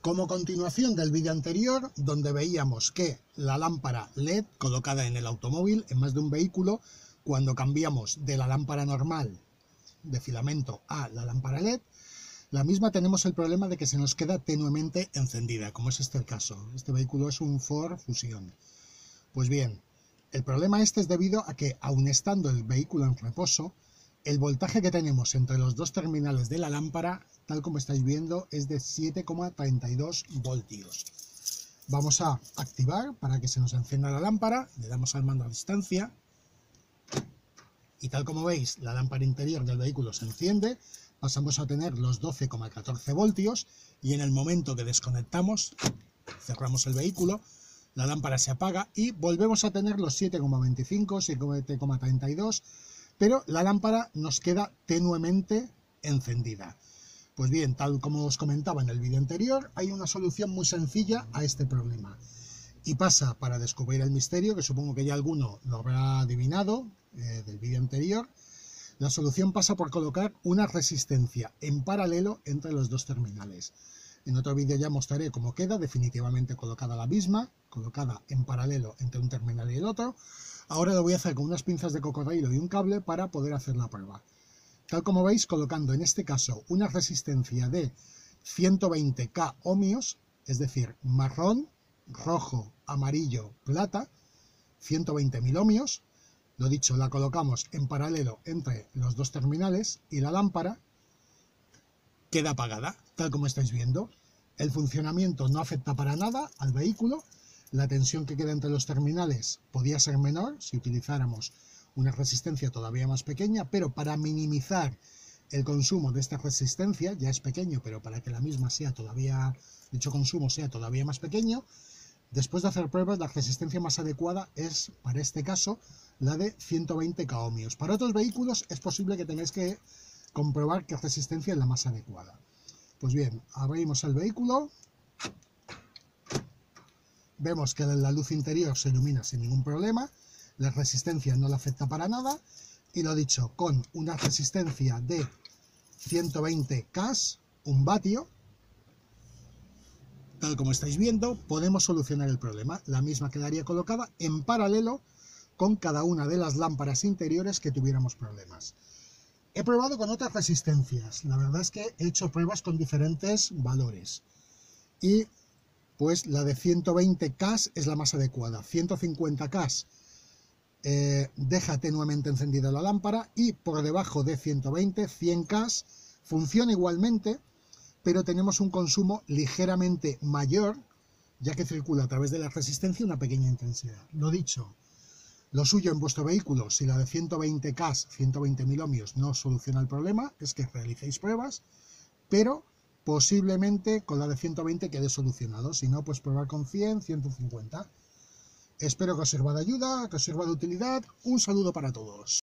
Como continuación del vídeo anterior, donde veíamos que la lámpara LED colocada en el automóvil, en más de un vehículo, cuando cambiamos de la lámpara normal de filamento a la lámpara LED, la misma tenemos el problema de que se nos queda tenuemente encendida, como es este el caso. Este vehículo es un Ford Fusion. Pues bien, el problema este es debido a que, aun estando el vehículo en reposo, el voltaje que tenemos entre los dos terminales de la lámpara, tal como estáis viendo, es de 7,32 voltios. Vamos a activar para que se nos encienda la lámpara, le damos al mando a distancia y tal como veis, la lámpara interior del vehículo se enciende, pasamos a tener los 12,14 voltios y en el momento que desconectamos, cerramos el vehículo, la lámpara se apaga y volvemos a tener los 7,25, 7,32, pero la lámpara nos queda tenuemente encendida. Pues bien, tal como os comentaba en el vídeo anterior, hay una solución muy sencilla a este problema. Y pasa, para descubrir el misterio, que supongo que ya alguno lo habrá adivinado del vídeo anterior, la solución pasa por colocar una resistencia en paralelo entre los dos terminales. En otro vídeo ya mostraré cómo queda definitivamente colocada la misma, colocada en paralelo entre un terminal y el otro. Ahora lo voy a hacer con unas pinzas de cocodrilo y un cable para poder hacer la prueba. Tal como veis, colocando en este caso una resistencia de 120K ohmios, es decir, marrón, rojo, amarillo, plata, 120.000 ohmios. Lo dicho, la colocamos en paralelo entre los dos terminales y la lámpara queda apagada, tal como estáis viendo. El funcionamiento no afecta para nada al vehículo. La tensión que queda entre los terminales podía ser menor si utilizáramos una resistencia todavía más pequeña, pero para minimizar el consumo de esta resistencia, ya es pequeño, pero para que la misma sea todavía, dicho consumo sea todavía más pequeño, después de hacer pruebas, la resistencia más adecuada es, para este caso, la de 120K ohmios. Para otros vehículos es posible que tengáis que comprobar qué resistencia es la más adecuada. Pues bien, abrimos el vehículo. Vemos que la luz interior se ilumina sin ningún problema, la resistencia no le afecta para nada y lo dicho, con una resistencia de 120K, un vatio, tal como estáis viendo, podemos solucionar el problema. La misma quedaría colocada en paralelo con cada una de las lámparas interiores que tuviéramos problemas. He probado con otras resistencias, la verdad es que he hecho pruebas con diferentes valores y pues la de 120K es la más adecuada. 150K deja tenuemente encendida la lámpara y por debajo de 120, 100K funciona igualmente, pero tenemos un consumo ligeramente mayor, ya que circula a través de la resistencia una pequeña intensidad. Lo dicho, lo suyo en vuestro vehículo, si la de 120K, 120.000 ohmios no soluciona el problema, es que realicéis pruebas, pero posiblemente con la de 120 quede solucionado, si no, pues probar con 100, 150. Espero que os sirva de ayuda, que os sirva de utilidad. Un saludo para todos.